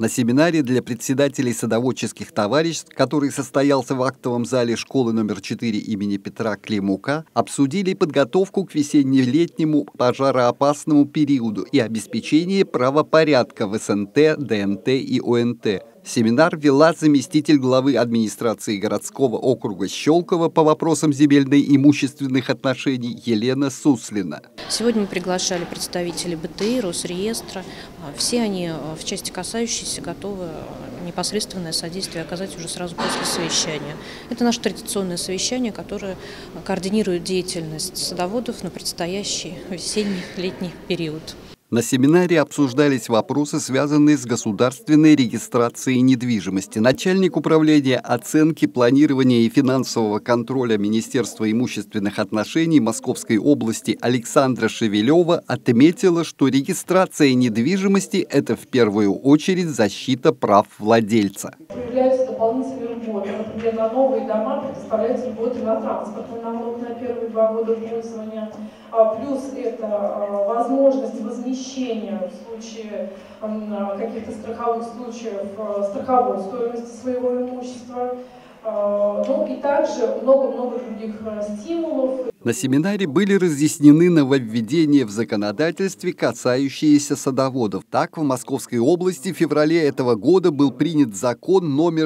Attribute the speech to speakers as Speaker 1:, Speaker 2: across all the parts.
Speaker 1: На семинаре для председателей садоводческих товариществ, который состоялся в актовом зале школы номер 4 имени Петра Климука, обсудили подготовку к весенне-летнему пожароопасному периоду и обеспечение правопорядка в СНТ, ДНТ и ОНТ. Семинар вела заместитель главы администрации городского округа Щелково по вопросам земельно-имущественных отношений Елена Суслина.
Speaker 2: Сегодня мы приглашали представителей БТИ, Росреестра. Все они в части касающейся готовы непосредственное содействие оказать уже сразу после совещания. Это наше традиционное совещание, которое координирует деятельность садоводов на предстоящий весенний-летний период.
Speaker 1: На семинаре обсуждались вопросы, связанные с государственной регистрацией недвижимости. Начальник управления оценки, планирования и финансового контроля Министерства имущественных отношений Московской области Александра Шевелева отметила, что регистрация недвижимости – это в первую очередь защита прав владельца.
Speaker 3: Появляются дополнительные льготы. Например, на новые дома предоставляются льготы на транспортный налог на первые 2 года пользования. Плюс это возможность возмещения в случае каких-то страховых случаев страховой стоимости своего имущества. Ну и также много-много других стимулов.
Speaker 1: На семинаре были разъяснены нововведения в законодательстве, касающиеся садоводов. Так, в Московской области в феврале этого года был принят закон номер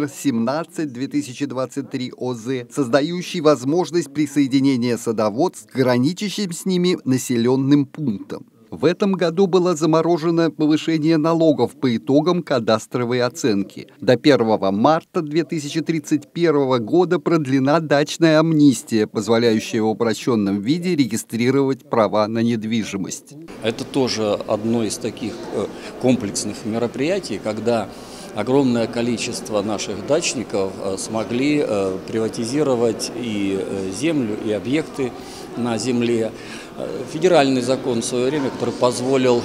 Speaker 1: 17/2023 ОЗ, создающий возможность присоединения садоводств к граничащим с ними населенным пунктам. В этом году было заморожено повышение налогов по итогам кадастровой оценки. До 1 марта 2031 года продлена дачная амнистия, позволяющая в упрощенном виде регистрировать права на недвижимость.
Speaker 4: Это тоже одно из таких комплексных мероприятий, когда огромное количество наших дачников смогли приватизировать и землю, и объекты на земле. Федеральный закон в свое время, который позволил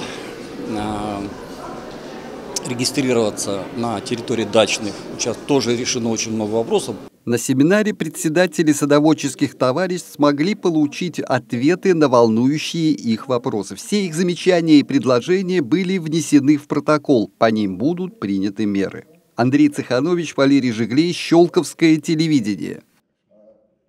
Speaker 4: регистрироваться на территории дачных участков, тоже решено очень много вопросов.
Speaker 1: На семинаре председатели садоводческих товариществ смогли получить ответы на волнующие их вопросы. Все их замечания и предложения были внесены в протокол, по ним будут приняты меры. Андрей Цеханович, Валерий Жиглей, Щелковское телевидение.